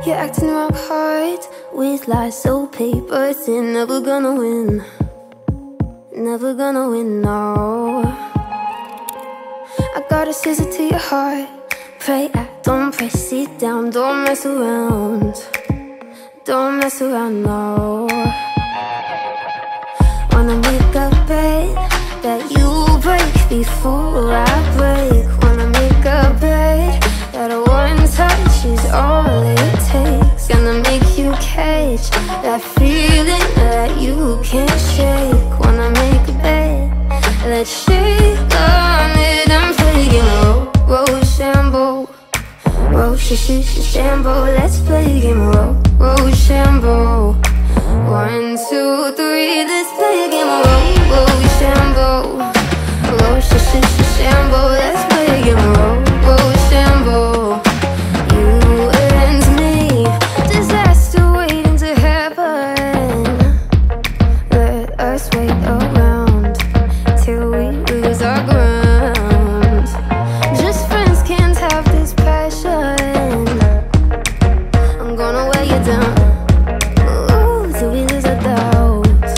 You're acting rock hard with lies so paper thin. Never gonna win, never gonna win, no. I got a scissor to your heart. Pray act, don't press it down. Don't mess around, don't mess around, no. Wanna make a bet that you break before I break. Wanna make a bet that one touch is all it takes. Gonna make you catch that feeling that you can't shake. Wanna make a bet, let's shake on it and play a game of Roshambo. Roshambo, let's play a game of Roshambo. 1, 2, 3, let's play a game of Roshambo. Roshambo, let's play a game of Roshambo. You and me, disaster waiting to happen. Let us wait around till we lose our ground. Just friends can't have this passion. I'm gonna wear you down till we lose our doubt.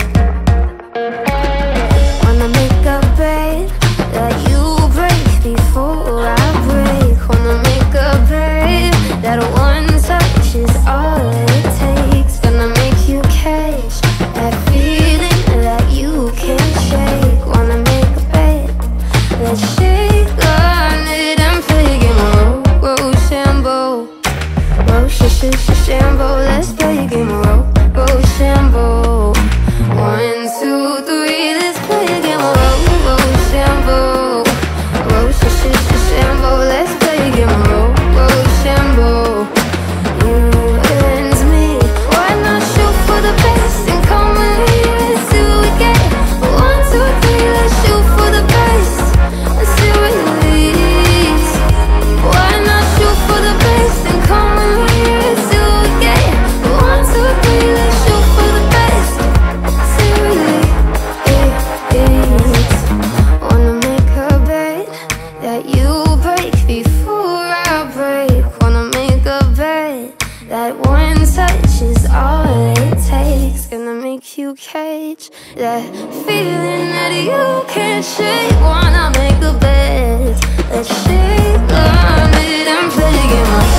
Wanna make a bet that you break before I break. Wanna make a bet that one touch is all it takes. Gonna make you catch that feeling that you can't shake. Wanna make a bet, let's shake on it and play a game of Roshambo. Roshambo, let's play a game of Roshambo. 1, 2, 3, let's play a game of Roshambo. Roshambo, let's play a game of Roshambo. You and me, why not shoot for the best and come in here till we get 1, 2, 3, let's shoot for the best and see what it leads. Why not shoot for the best and come in here till we get 1, 2, 3, let's shoot for the best, see what it leads. Wanna make a bet that you break before I break. Wanna make a bet that one touch is all it takes. Gonna make you catch that feeling that you can't shake. Wanna make a bet, let's shake on it and play a game of.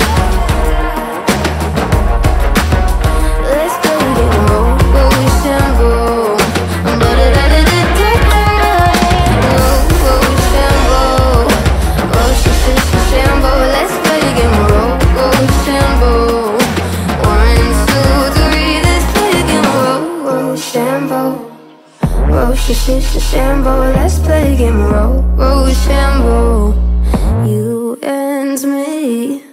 Let's play a game of Roshambo. Roshambo, let's play a game of Roshambo. 1, 2, 3, let's play a game of Roshambo. Roshambo, let's play a game of Roshambo. You and me.